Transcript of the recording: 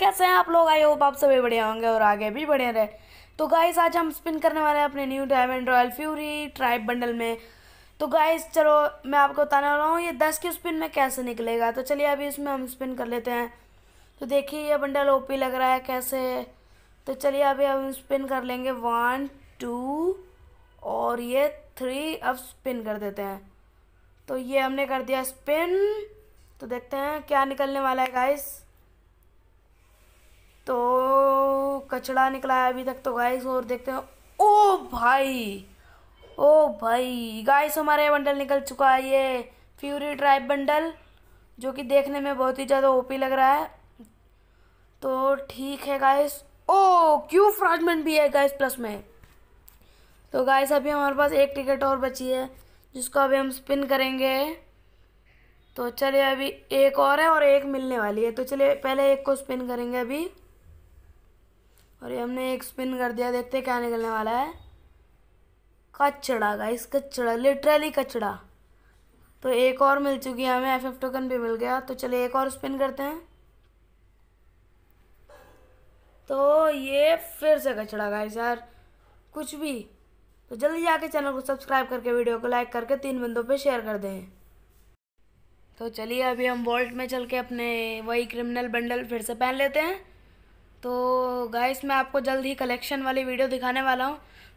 कैसे हैं आप लोग? आई होप आप सभी बढ़िया होंगे और आगे भी बढ़िया रहे। तो गाइस आज हम स्पिन करने वाले हैं अपने new diamond royal fury tribe bundle में। तो गाइस चलो मैं आपको बताने वाला हूँ ये 10 की स्पिन में कैसे निकलेगा। तो चलिए अभी इसमें हम स्पिन कर लेते हैं। तो देखिए ये बंडल ओपी लग रहा है कैसे। तो चलिए अभी हम स्पिन कर लेंगे 1 2 और ये 3। अब स्पिन कर देते हैं। तो ये हमने कर दिया स्पिन। तो देखते हैं क्या निकलने वाला है गाइस। तो कचड़ा निकला है अभी तक तो गाइस, और देखते हैं। ओ भाई, ओ भाई गाइस हमारे बंडल निकल चुका है ये फ्यूरी ट्राइब बंडल, जो कि देखने में बहुत ही ज़्यादा ओपी लग रहा है। तो ठीक है गाइस। ओ क्यू फ्रैगमेंट भी है गाइस प्लस में। तो गाइस अभी हमारे पास एक टिकट और बची है जिसको अभी हम स्पिन करेंगे। तो चलिए अभी एक और है और एक मिलने वाली है। तो चलिए पहले एक को स्पिन करेंगे अभी। और ये हमने एक स्पिन कर दिया, देखते हैं क्या निकलने वाला है। कचड़ा गाइस, कचड़ा, लिटरली कचड़ा। तो एक और मिल चुकी है हमें, FF टोकन भी मिल गया। तो चलिए एक और स्पिन करते हैं। तो ये फिर से कचड़ा गाइस यार, कुछ भी। तो जल्दी जाके चैनल को सब्सक्राइब करके वीडियो को लाइक करके 3 बंदों पे शेयर कर दें। तो चलिए अभी हम वॉल्ट में चल के अपने वही क्रिमिनल बंडल फिर से पहन लेते हैं। तो गाइस मैं आपको जल्द ही कलेक्शन वाली वीडियो दिखाने वाला हूँ।